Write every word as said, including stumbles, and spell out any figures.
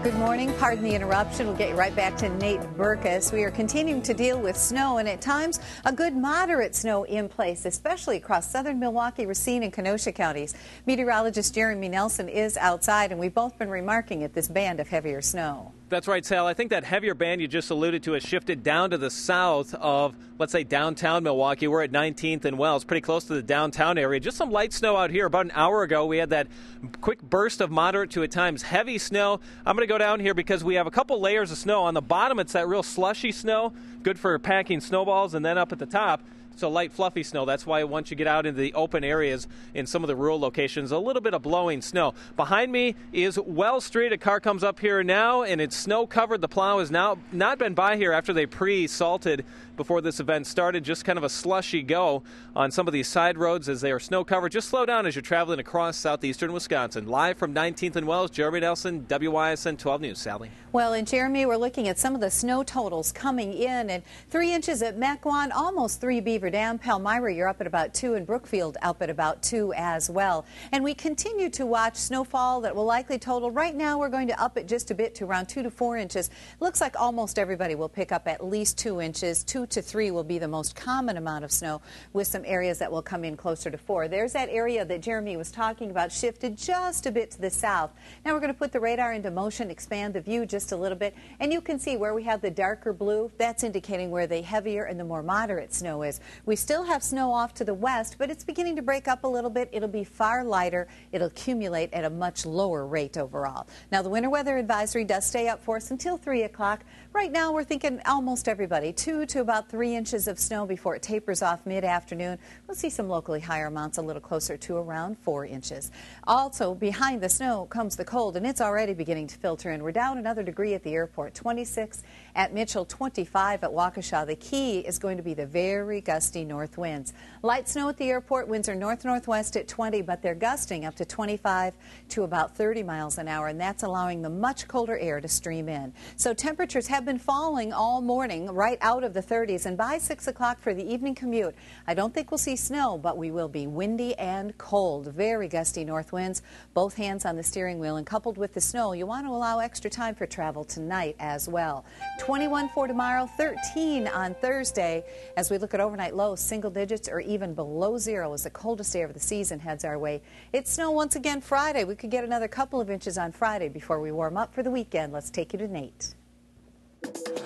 Good morning. Pardon the interruption. We'll get you right back to Nate Burkus. We are continuing to deal with snow and at times a good moderate snow in place, especially across southern Milwaukee, Racine, and Kenosha counties. Meteorologist Jeremy Nelson is outside, and we've both been remarking at this band of heavier snow. That's right, Sal. I think that heavier band you just alluded to has shifted down to the south of, let's say, downtown Milwaukee. We're at nineteenth and Wells, pretty close to the downtown area. Just some light snow out here. About an hour ago, we had that quick burst of moderate to at times heavy snow. I'm going to go down here because we have a couple layers of snow. On the bottom, it's that real slushy snow, good for packing snowballs, and then up at the top, so light, fluffy snow. That's why once you get out into the open areas in some of the rural locations, a little bit of blowing snow. Behind me is Wells Street. A car comes up here now, and it's snow-covered. The plow has now not been by here after they pre-salted before this event started. Just kind of a slushy go on some of these side roads as they are snow-covered. Just slow down as you're traveling across southeastern Wisconsin. Live from nineteenth and Wells, Jeremy Nelson, W Y S N twelve News. Sally. Well, and Jeremy, we're looking at some of the snow totals coming in, and three inches at Mequon, almost three Beaver Dam. Palmyra, you're up at about two, and Brookfield up at about two as well. And we continue to watch snowfall that will likely total. Right now, we're going to up it just a bit to around two to four inches. Looks like almost everybody will pick up at least two inches. Two to three will be the most common amount of snow, with some areas that will come in closer to four. There's that area that Jeremy was talking about, shifted just a bit to the south. Now we're going to put the radar into motion, expand the view just a little bit, and you can see where we have the darker blue. That's indicating where the heavier and the more moderate snow is. We still have snow off to the west, but it's beginning to break up a little bit. It'll be far lighter. It'll accumulate at a much lower rate overall. Now, the winter weather advisory does stay up for us until three o'clock. Right now, we're thinking almost everybody, two to about three inches of snow before it tapers off mid-afternoon. We'll see some locally higher amounts a little closer to around four inches. Also, behind the snow comes the cold, and it's already beginning to filter in. We're down another degree at the airport, twenty-six at Mitchell, twenty-five at Waukesha. The key is going to be the very gusty north winds. Light snow at the airport. Winds are north-northwest at twenty, but they're gusting up to twenty-five to about thirty miles an hour, and that's allowing the much colder air to stream in. So temperatures have been falling all morning, right out of the thirties, and by six o'clock for the evening commute, I don't think we'll see snow, but we will be windy and cold. Very gusty north winds, both hands on the steering wheel, and coupled with the snow, you want to allow extra time for travel tonight as well. twenty-one for tomorrow, thirteen on Thursday. As we look at overnight lows, single digits or even below zero as the coldest day of the season heads our way. It's snow once again Friday. We could get another couple of inches on Friday before we warm up for the weekend. Let's take you to Nate.